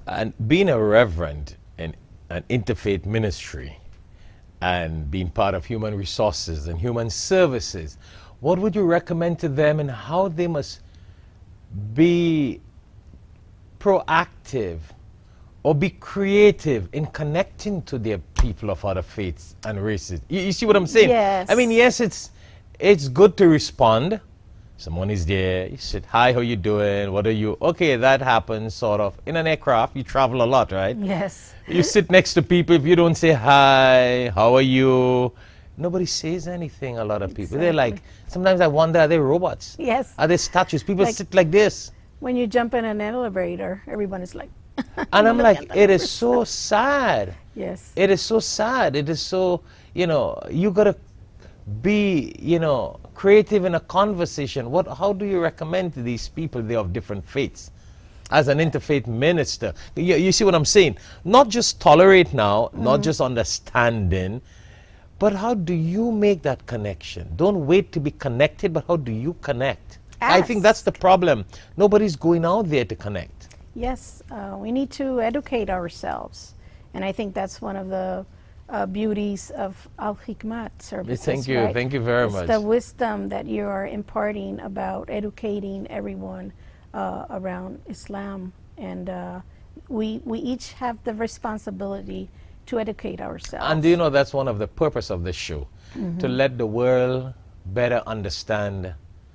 And being a reverend in an interfaith ministry and being part of human resources and human services, what would you recommend to them and how they must be proactive or be creative in connecting to their people of other faiths and races? You see what I'm saying? Yes. I mean, yes, it's good to respond. Someone is there, you said, hi, how you doing? What are you? Okay, that happens sort of. In an aircraft, you travel a lot, right? Yes. You sit next to people, if you don't say hi, how are you? Nobody says anything, a lot of people. They're like, sometimes I wonder, are they robots? Yes. Are they statues? People sit like this. When you jump in an elevator, everyone is like... And I'm like, it is so sad. Yes. It is so sad. It is so, you know, you got to be, you know, creative in a conversation. How do you recommend to these people? They're of different faiths. As an interfaith minister, you see what I'm saying? Not just tolerate now, not just understanding, but how do you make that connection? Don't wait to be connected, but how do you connect? I think that's the problem. Nobody's going out there to connect. Yes, we need to educate ourselves. And I think that's one of the beauties of Al-Hikmat services. Thank you. Right? Thank you very much. It's the wisdom that you are imparting about educating everyone around Islam. And we each have the responsibility to educate ourselves. And do you know that's one of the purpose of this show? To let the world better understand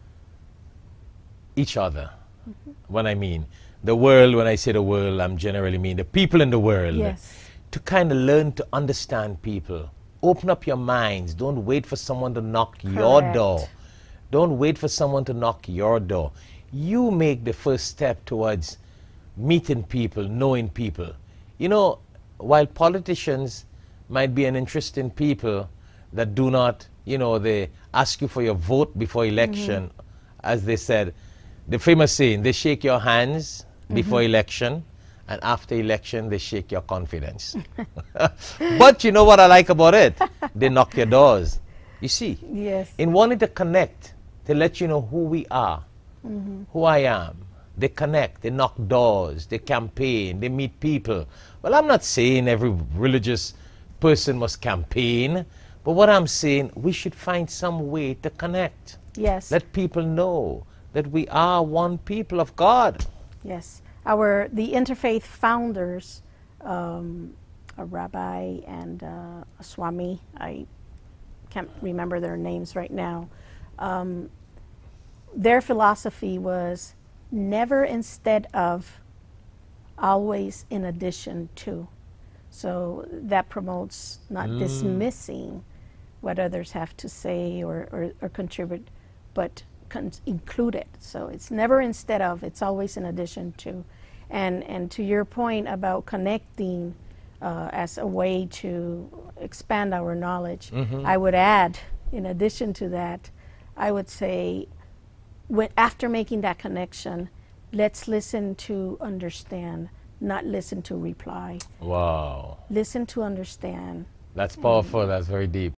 each other. What I mean, the world, when I say the world, I'm generally mean the people in the world. Yes. To kind of learn to understand people. Open up your minds. Don't wait for someone to knock your door. Don't wait for someone to knock your door. You make the first step towards meeting people, knowing people. You know, while politicians might be an interesting people that do not, you know, they ask you for your vote before election, as they said, the famous saying, they shake your hands before election, and after election, they shake your confidence. But you know what I like about it? They knock your doors. You see? Yes. In wanting to connect, to let you know who we are, who I am, they connect, they knock doors, they campaign, they meet people. Well, I'm not saying every religious person must campaign, but what I'm saying, we should find some way to connect. Yes. Let people know that we are one people of God. Yes. The interfaith founders, a rabbi and a swami, I can't remember their names right now, their philosophy was never instead of, always in addition to. So that promotes not dismissing what others have to say or contribute, but include it. So it's never instead of, it's always in addition to. And to your point about connecting as a way to expand our knowledge, I would add, in addition to that, I would say, after making that connection, let's listen to understand, not listen to reply. Wow. Listen to understand. That's powerful. That's very deep.